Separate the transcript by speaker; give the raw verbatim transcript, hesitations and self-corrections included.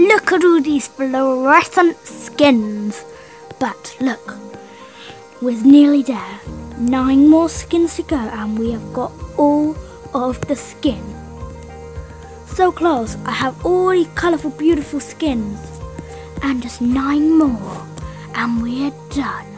Speaker 1: look at all these fluorescent skins. But look, we're nearly there. Nine more skins to go and we have got all of the skin. So close. I have all these colourful, beautiful skins. And just nine more and we're done.